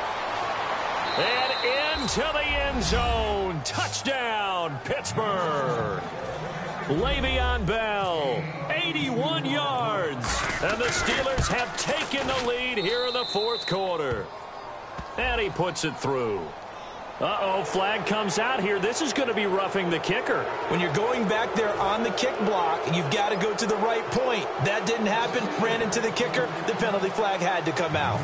And into the end zone. Touchdown, Pittsburgh. Le'Veon Bell, 81 yards. And the Steelers have taken the lead here in the fourth quarter. And he puts it through. Uh-oh, flag comes out here. This is going to be roughing the kicker. When you're going back there on the kick block, you've got to go to the right point. That didn't happen. Ran into the kicker. The penalty flag had to come out.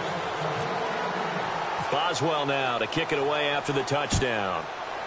Boswell now to kick it away after the touchdown.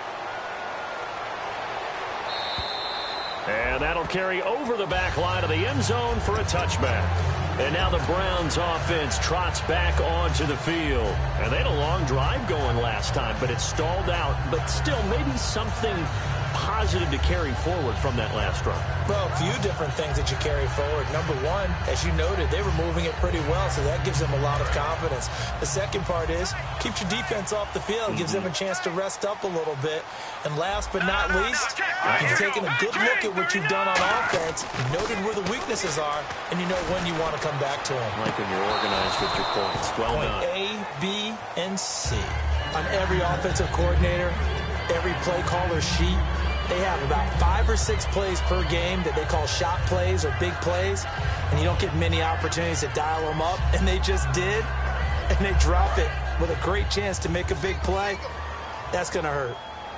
And that'll carry over the back line of the end zone for a touchback. And now the Browns offense trots back onto the field. And they had a long drive going last time, but it stalled out. But still, maybe something positive to carry forward from that last drive. Well, a few different things that you carry forward. Number one, as you noted, they were moving it pretty well, so that gives them a lot of confidence. The second part is, keeps your defense off the field, gives them a chance to rest up a little bit. And last but not least, you've taken a good look at what you've done on offense, noted where the weaknesses are, and you know when you want to come back to them. Like when you're organized with your points. Well done. Point A, B, and C. On every offensive coordinator, every play caller sheet, they have about 5 or 6 plays per game that they call shot plays or big plays, and you don't get many opportunities to dial them up, and they just did, and they drop it with a great chance to make a big play. That's going to hurt.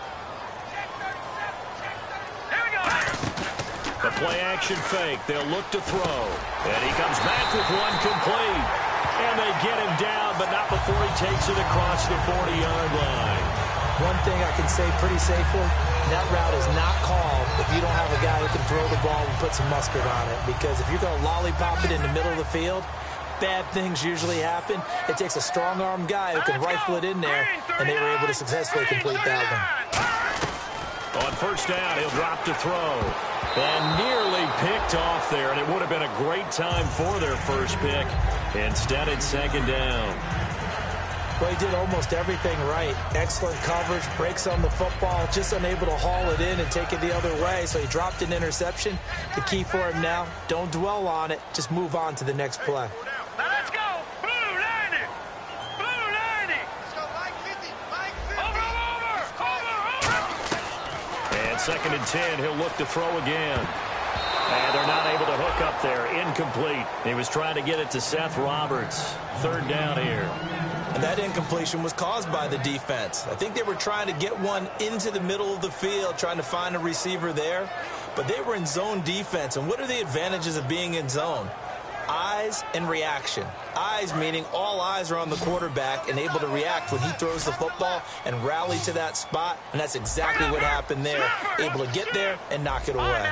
The play-action fake. They'll look to throw. And he comes back with one complete. And they get him down, but not before he takes it across the 40-yard line. One thing I can say pretty safely, that route is not called if you don't have a guy who can throw the ball and put some mustard on it. Because if you're going to lollipop it in the middle of the field, bad things usually happen. It takes a strong-armed guy who can rifle it in there, and they were able to successfully complete that one. On first down, he'll drop to throw. And nearly picked off there, and it would have been a great time for their first pick. Instead, it's second down. Well, he did almost everything right. Excellent coverage, breaks on the football, just unable to haul it in and take it the other way, so he dropped an interception. The key for him now, don't dwell on it, just move on to the next play. Now let's go. Blue 90. Blue 90. Let's go, Mike 50. Mike 50. Over. And second and 10, he'll look to throw again. And they're not able to hook up there. Incomplete. He was trying to get it to Seth Roberts. Third down here. And that incompletion was caused by the defense. I think they were trying to get one into the middle of the field, trying to find a receiver there. But they were in zone defense. And what are the advantages of being in zone? eyes and reaction. Eyes meaning all eyes are on the quarterback and able to react when he throws the football and rally to that spot, and that's exactly what happened there. Able to get there and knock it away.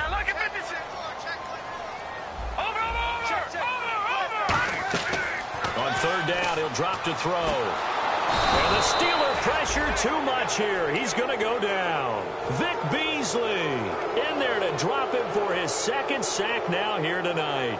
On third down, he'll drop to throw. And the Steeler pressure too much here. He's going to go down. Vic Beasley in there to drop him for his second sack now here tonight.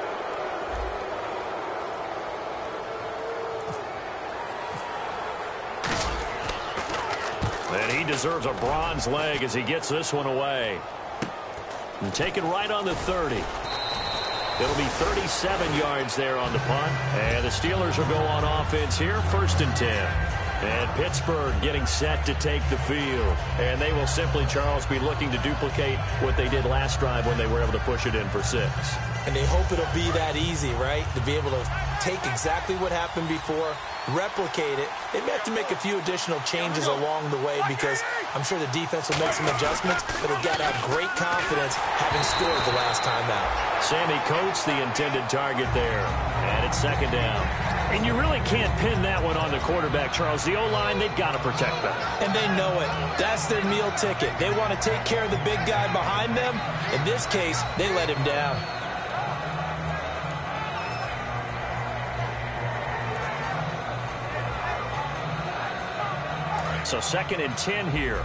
And he deserves a bronze leg as he gets this one away. And taken right on the 30. It'll be 37 yards there on the punt. And the Steelers will go on offense here, 1st and 10. And Pittsburgh getting set to take the field. And they will simply, Charles, be looking to duplicate what they did last drive when they were able to push it in for 6. And they hope it'll be that easy, right? To be able to take exactly what happened before, replicate it. They may have to make a few additional changes along the way because I'm sure the defense will make some adjustments, but they've got to have great confidence having scored the last time out. Sammy Coates, the intended target there. And it's 2nd down. And you really can't pin that one on the quarterback, Charles. The O-line, they've got to protect them. And they know it. That's their meal ticket. They want to take care of the big guy behind them. In this case, they let him down. So 2nd and 10 here.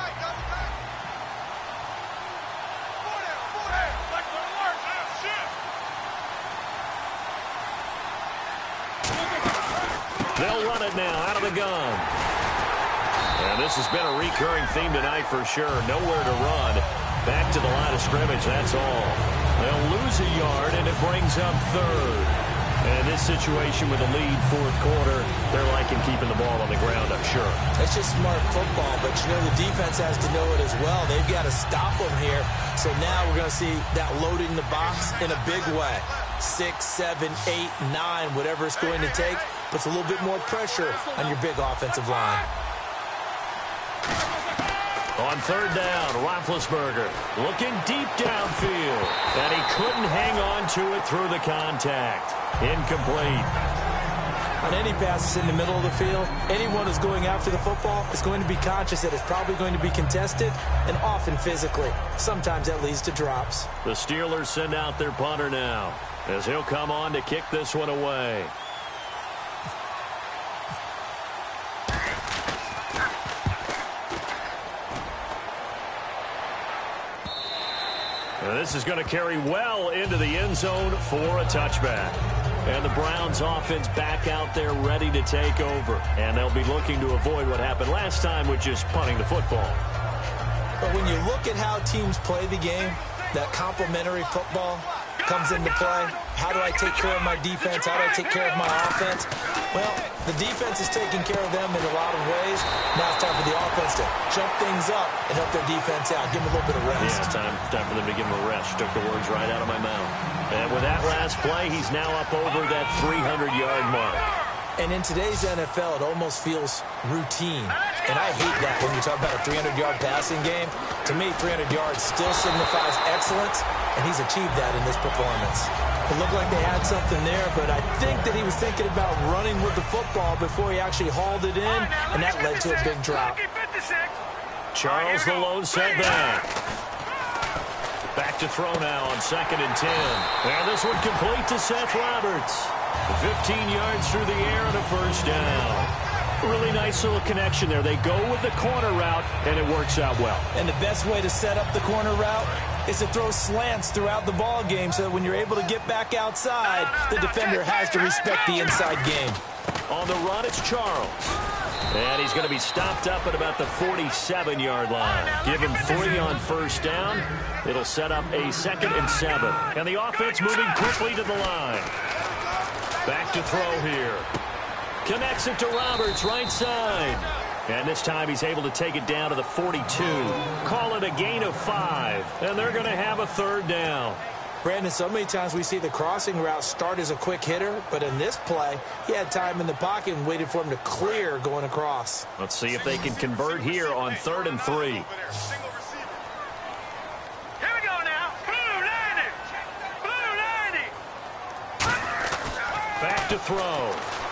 They'll run it now out of the gun. And this has been a recurring theme tonight for sure. Nowhere to run. Back to the line of scrimmage, that's all. They'll lose a yard, and it brings up 3rd. And this situation with a lead 4th quarter, they're liking keeping the ball on the ground, I'm sure. It's just smart football, but you know the defense has to know it as well. They've got to stop them here. So now we're going to see that loading the box in a big way. 6, 7, 8, 9, whatever it's going to take, puts a little bit more pressure on your big offensive line. On 3rd down, Roethlisberger looking deep downfield. And he couldn't hang on to it through the contact. Incomplete. On any passes in the middle of the field, anyone who's going after the football is going to be conscious that it's probably going to be contested and often physically. Sometimes that leads to drops. The Steelers send out their punter now as he'll come on to kick this one away. And this is going to carry well into the end zone for a touchback. And the Browns offense back out there ready to take over. And they'll be looking to avoid what happened last time, which is punting the football. But when you look at how teams play the game, that complementary football comes into play. How do I take care of my defense? How do I take care of my offense? Well, the defense is taking care of them in a lot of ways. Now it's time for the offense to jump things up and help their defense out. Give them a little bit of rest. Yeah, time for them to give them a rest. Took the words right out of my mouth. And with that last play, he's now up over that 300-yard mark. And in today's NFL, it almost feels routine. And I hate that when you talk about a 300-yard passing game. To me, 300 yards still signifies excellence, and he's achieved that in this performance. It looked like they had something there, but I think that he was thinking about running with the football before he actually hauled it in, and that led to a big drop. Charles the lone setback. Back to throw now on 2nd and 10. And this one complete to Seth Roberts. 15 yards through the air and a 1st down. Really nice little connection there. They go with the corner route, and it works out well. And the best way to set up the corner route is to throw slants throughout the ball game so that when you're able to get back outside, the defender has to respect the inside game. On the run, it's Charles. And he's going to be stopped up at about the 47-yard line. Give him 3 on 1st down. It'll set up a 2nd and 7. And the offense moving quickly to the line. Back to throw here. Connects it to Roberts, right side. And this time he's able to take it down to the 42. Call it a gain of 5. And they're going to have a 3rd down. Brandon, so many times we see the crossing route start as a quick hitter, but in this play, he had time in the pocket and waited for him to clear going across. Let's see if they can convert here on 3rd and 3. Here we go now. Blue 90. Blue 90. to throw.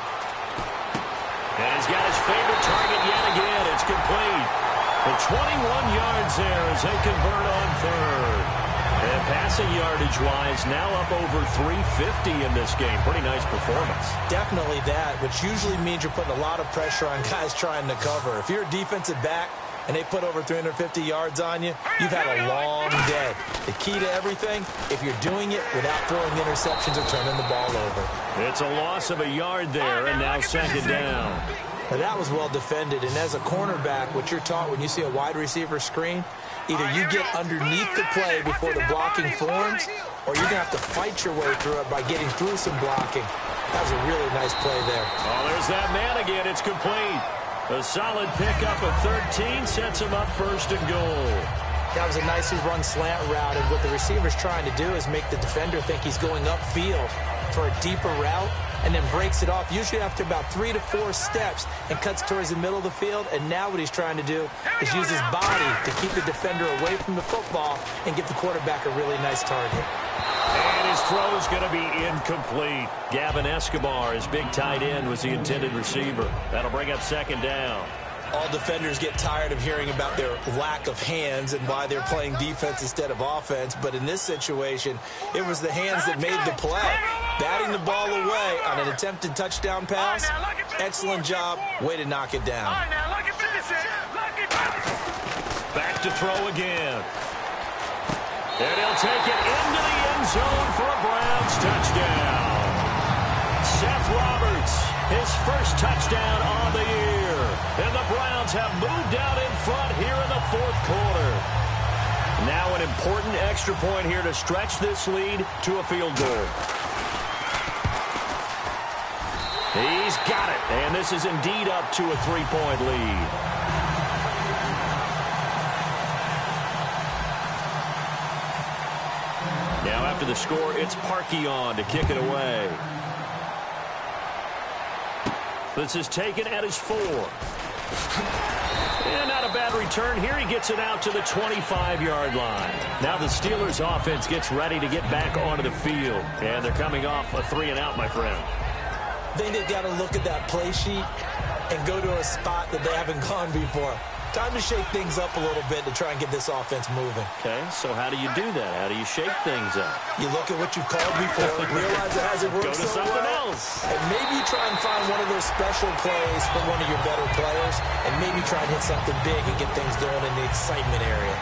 And he's got his favorite target yet again. It's complete. The 21 yards there as they convert on third. And passing yardage-wise, now up over 350 in this game. Pretty nice performance. Definitely that, which usually means you're putting a lot of pressure on guys trying to cover. If you're a defensive back and they put over 350 yards on you, you've had a long day. The key to everything, if you're doing it without throwing interceptions or turning the ball over. It's a loss of a yard there, and now second down. Now that was well defended, and as a cornerback, what you're taught when you see a wide receiver screen, either you get underneath the play before the blocking forms, or you're going to have to fight your way through it by getting through some blocking. That was a really nice play there. Oh, there's that man again. It's complete. A solid pickup of 13 sets him up first and goal. That was a nicely run slant route, and what the receiver's trying to do is make the defender think he's going upfield for a deeper route, and then breaks it off, usually after about 3 to 4 steps, and cuts towards the middle of the field. And now what he's trying to do is use his body to keep the defender away from the football and give the quarterback a really nice target. And his throw is going to be incomplete. Gavin Escobar, his big tight end, was the intended receiver. That'll bring up second down. All defenders get tired of hearing about their lack of hands and why they're playing defense instead of offense. But in this situation, it was the hands that made the play. Batting the ball away on an attempted touchdown pass. Excellent job. Way to knock it down. Back to throw again. And he'll take it into the end zone for a Browns touchdown. Seth Roberts, his first touchdown on the year. And the Browns have moved out in front here in the fourth quarter. Now an important extra point here to stretch this lead to a field goal. He's got it, and this is indeed up to a 3-point lead. Now after the score, it's Parkey on to kick it away. This is taken at his 4. And not a bad return here. He gets it out to the 25-yard line. Now the Steelers offense gets ready to get back onto the field. And they're coming off a 3-and-out, my friend. I think they've got to look at that play sheet and go to a spot that they haven't gone before. Time to shake things up a little bit to try and get this offense moving. Okay, so how do you do that? How do you shake things up? You look at what you've called before, realize it hasn't worked Go to so something well, else. and maybe you try and find one of those special plays from one of your better players, and maybe try and hit something big and get things going in the excitement area.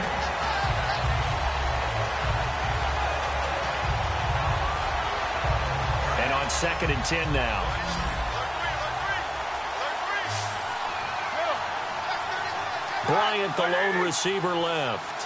And on 2nd and 10 now. Bryant, the lone receiver, left.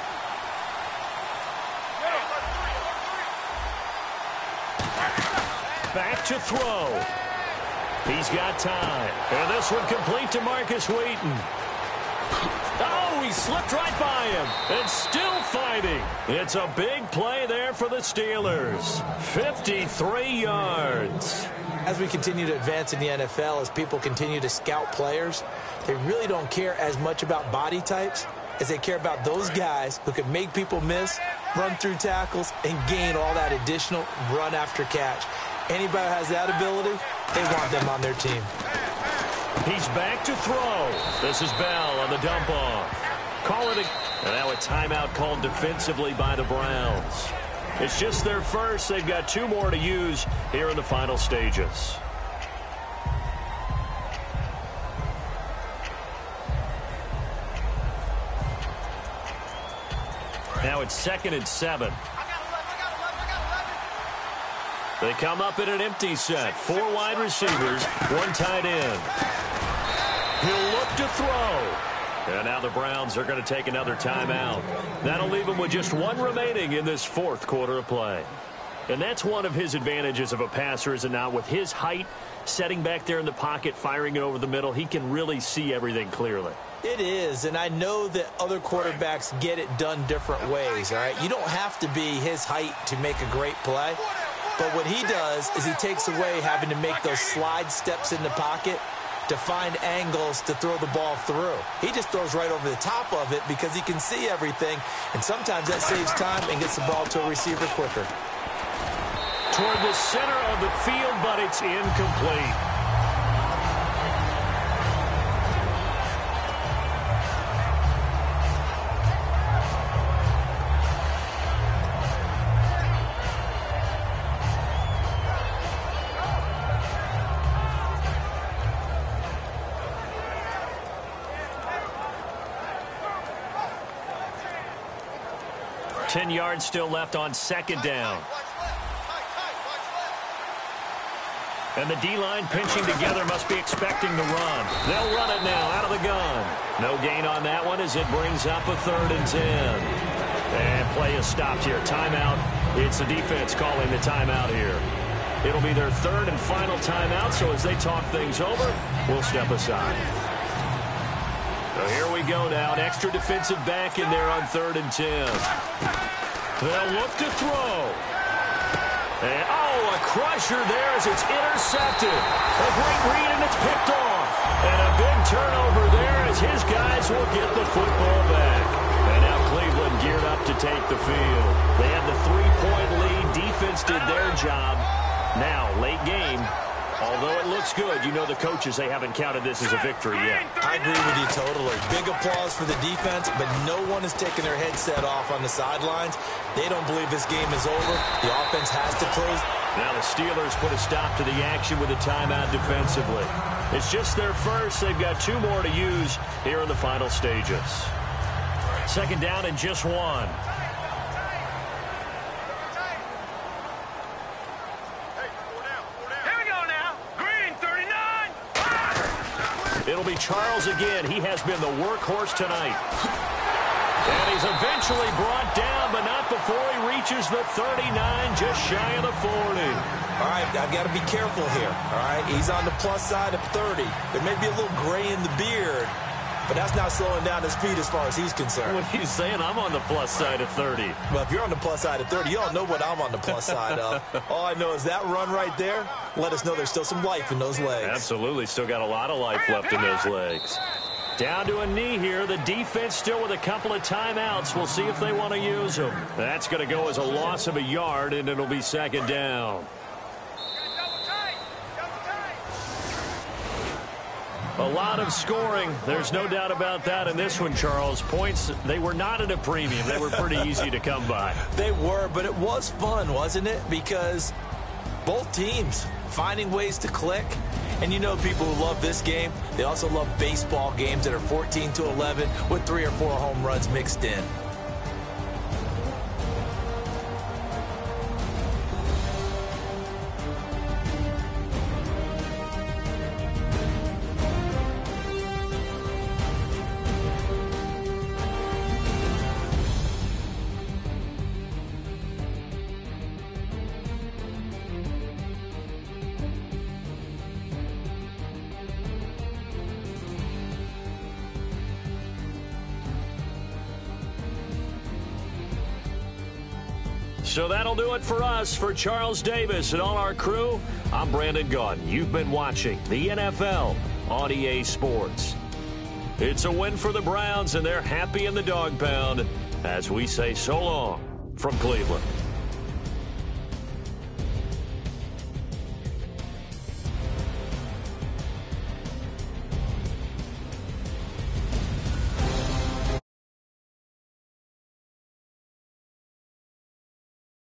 Back to throw. He's got time. And this one complete to Marcus Wheaton. Oh, he slipped right by him. And still fighting. It's a big play there for the Steelers. 53 yards. As we continue to advance in the NFL, as people continue to scout players, they really don't care as much about body types as they care about those guys who can make people miss, run through tackles, and gain all that additional run after catch. Anybody who has that ability, they want them on their team. He's back to throw. This is Bell on the dump off. Call it and now a timeout called defensively by the Browns. It's just their first. They've got 2 more to use here in the final stages. Now it's 2nd and 7. They come up in an empty set. 4 wide receivers, 1 tight end. He'll look to throw. And now the Browns are going to take another timeout. That'll leave him with just 1 remaining in this 4th quarter of play. And that's one of his advantages of a passer, is it not? With his height, setting back there in the pocket, firing it over the middle, he can really see everything clearly. It is, and I know that other quarterbacks get it done different ways, all right? You don't have to be his height to make a great play. But what he does is he takes away having to make those slide steps in the pocket to find angles to throw the ball through. He just throws right over the top of it because he can see everything, and sometimes that saves time and gets the ball to a receiver quicker. toward the center of the field, but it's incomplete. Ten yards still left on second down. And the D-line pinching together must be expecting the run. They'll run it now out of the gun. No gain on that one as it brings up a 3rd and 10. And play is stopped here. Timeout. It's the defense calling the timeout here. It'll be their 3rd and final timeout, so as they talk things over, we'll step aside. So here we go now. An extra defensive back in there on 3rd and 10. They'll look to throw. And, a crusher there as it's intercepted. A great read, and it's picked off. And a big turnover there as his guys will get the football back. And now Cleveland geared up to take the field. They had the 3-point lead. Defense did their job. Now, late game. Although it looks good, you know the coaches, they haven't counted this as a victory yet. I agree with you totally. Big applause for the defense, but no one is taking their headset off on the sidelines. They don't believe this game is over. The offense has to close. Now the Steelers put a stop to the action with a timeout defensively. It's just their first. They've got 2 more to use here in the final stages. Second down and just 1. It'll be Charles again. He has been the workhorse tonight. And he's eventually brought down, but not before he reaches the 39, just shy of the 40. All right, I've got to be careful here. All right, he's on the plus side of 30. There may be a little gray in the beard, but that's not slowing down his speed as far as he's concerned. What are you saying? I'm on the plus side of 30. Well, if you're on the plus side of 30, you don't know what I'm on the plus side of. All I know is that run right there let us know there's still some life in those legs. Absolutely. Still got a lot of life left in those legs. Down to a knee here. The defense still with a couple of timeouts. We'll see if they want to use them. That's going to go as a loss of a yard, and it'll be second down. A lot of scoring. There's no doubt about that in this one, Charles. Points, they were not at a premium. They were pretty easy to come by. They were, but it was fun, wasn't it? Because both teams finding ways to click. And you know people who love this game, they also love baseball games that are 14-11 with 3 or 4 home runs mixed in. So that'll do it for us. For Charles Davis and all our crew, I'm Brandon Gaudin. You've been watching the NFL on EA Sports. It's a win for the Browns, and they're happy in the dog pound as we say so long from Cleveland.